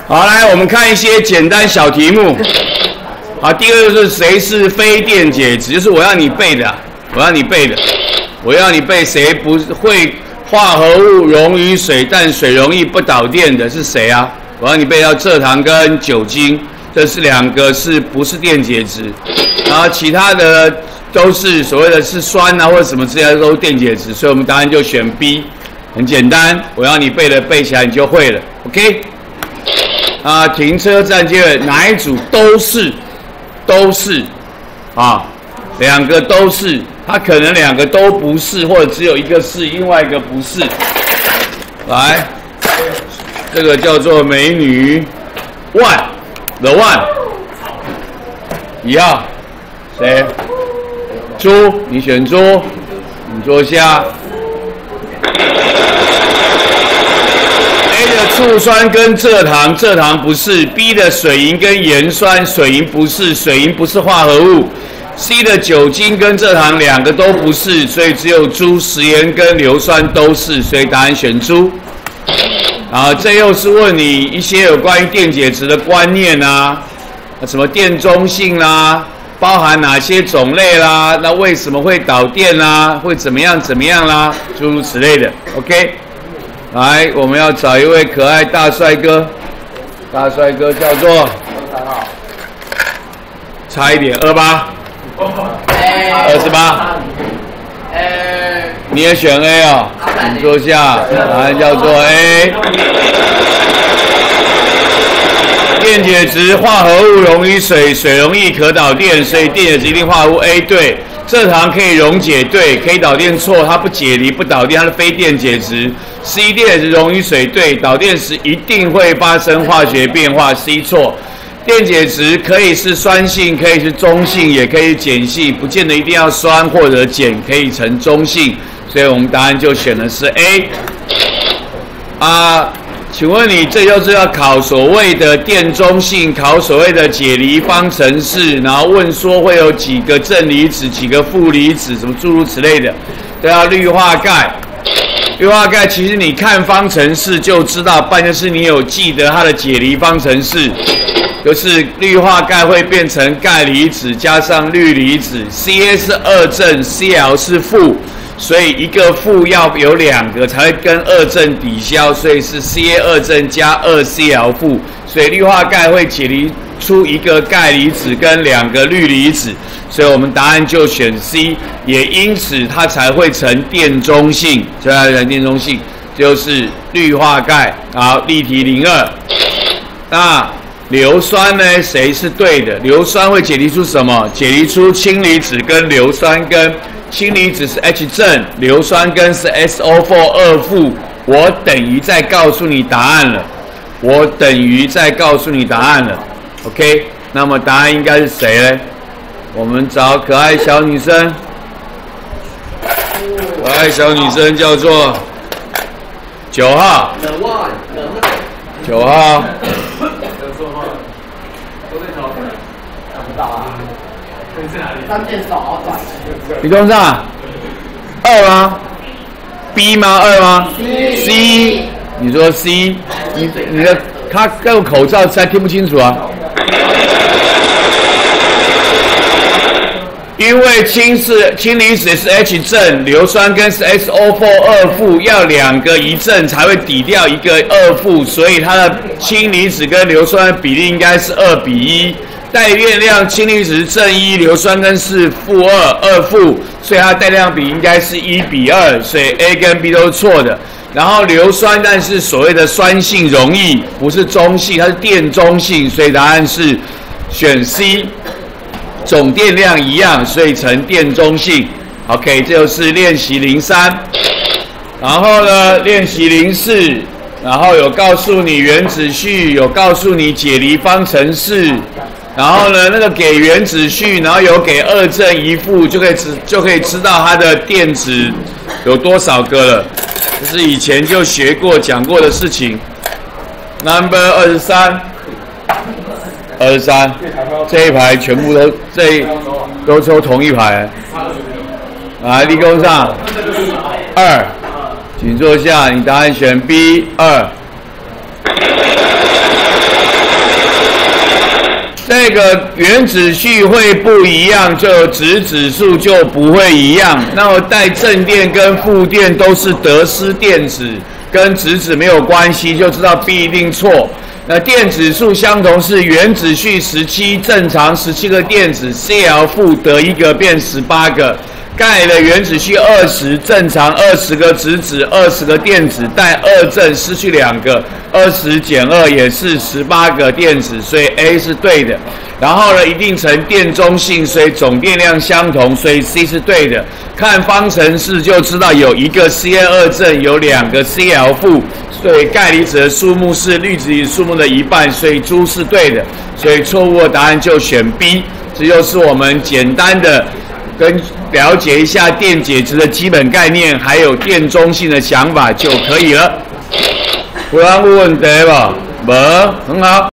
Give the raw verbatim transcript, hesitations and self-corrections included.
好，来我们看一些简单小题目。好，第二个是谁是非电解质，就是我要你背的、啊，我要你背的，我要你背谁不会化合物溶于水，但水容易不导电的是谁啊？我要你背到蔗糖跟酒精，这是两个是不是电解质？然后其他的都是所谓的是酸啊或者什么之类的都是电解质，所以我们答案就选 B， 很简单，我要你背的背起来你就会了 ，OK？ 啊，停车站接人哪一组都是都是啊，两个都是，它可能两个都不是，或者只有一个是，另外一个不是。来，这个叫做美女 one the one， 一号谁？猪，你选猪，你坐下。A 的醋酸跟蔗糖，蔗糖不是 ；B 的水银跟盐酸，水银不是，水银不是化合物。C 的酒精跟蔗糖两个都不是，所以只有猪、食盐跟硫酸都是，所以答案选猪。啊，这又是问你一些有关于电解质的观念啊，什么电中性啦，包含哪些种类啦，那为什么会导电啦，会怎么样怎么样啦，诸如此类的。OK， 来，我们要找一位可爱大帅哥，大帅哥叫做，差一点二八。二十八，你也选 A 哦，你坐下，答案叫做 A。电解质化合物溶于水，水容易可导电，所以电解质一定化合物 A 对。蔗糖可以溶解，对，可以导电错，它不解离不导电，它是非电解质。C 电解质溶于水，对，导电时一定会发生化学变化 ，C 错。电解质可以是酸性，可以是中性，也可以碱性，不见得一定要酸或者碱，可以成中性，所以我们答案就选的是 A。啊，请问你这就是要考所谓的电中性，考所谓的解离方程式，然后问说会有几个正离子、几个负离子，什么诸如此类的，都要氯化钙。氯化钙其实你看方程式就知道，半就是你有记得它的解离方程式。就是氯化钙会变成钙离子加上氯离子 ，C A 是二正 ，C L 是负，所以一个负要有两个才会跟二正抵消，所以是 C A 二正加二 C L 负，所以氯化钙会解离出一个钙离子跟两个氯离子，所以我们答案就选 C， 也因此它才会成电中性，所以它成电中性就是氯化钙。好，例题零二，那。硫酸呢？谁是对的？硫酸会解离出什么？解离出氢离子跟硫酸根。氢离子是 H 正，硫酸根是 S O 四 二负。我等于在告诉你答案了。我等于在告诉你答案了。OK， 那么答案应该是谁呢？我们找可爱小女生。可爱小女生叫做九号。九号。 三件手好短。 李东上，二吗 ？B 吗？二吗 ？C， 你说 C， 你你的他戴口罩实在听不清楚啊。因为氢是氢离子是 H 正，硫酸根是 S O 四 二负，要两个一正才会抵掉一个二负，所以它的氢离子跟硫酸的比例应该是二比一。带电量氢离子是正一，硫酸根是负二，二负，所以它带电量比应该是一比二，所以 A 跟 B 都是错的。然后硫酸但是所谓的酸性溶液，不是中性，它是电中性，所以答案是选 C。总电量一样，所以成电中性。OK， 这就是练习零三。然后呢，练习零四，然后有告诉你原子序，有告诉你解离方程式。然后呢，那个给原子序，然后有给二正一负，就可以知就可以知道它的电子有多少个了。这是以前就学过讲过的事情。Number 二十三。二十三，这一排全部都这一都抽同一排。来，立功上二，请坐下。你答案选 B 二。 这个原子序会不一样，就质指数就不会一样。那么带正电跟负电都是得失电子，跟质子没有关系，就知道 B 一定错。那电子数相同是原子序十七，正常十七个电子 ，C L 负得一个变十八个。钙的原子序二十，正常二十个质子，二十个电子，带二正失去两个，二十减二也是十八个电子，所以 A 是对的。然后呢，一定成电中性，所以总电量相同，所以 C 是对的。看方程式就知道有一个 C N 二正，有两个 C L 负，所以钙离子的数目是氯子离子数目的一半，所以猪是对的。所以错误的答案就选 B。这就是我们简单的跟了解一下电解质的基本概念，还有电中性的想法就可以了。有人有问题吧？没，很好。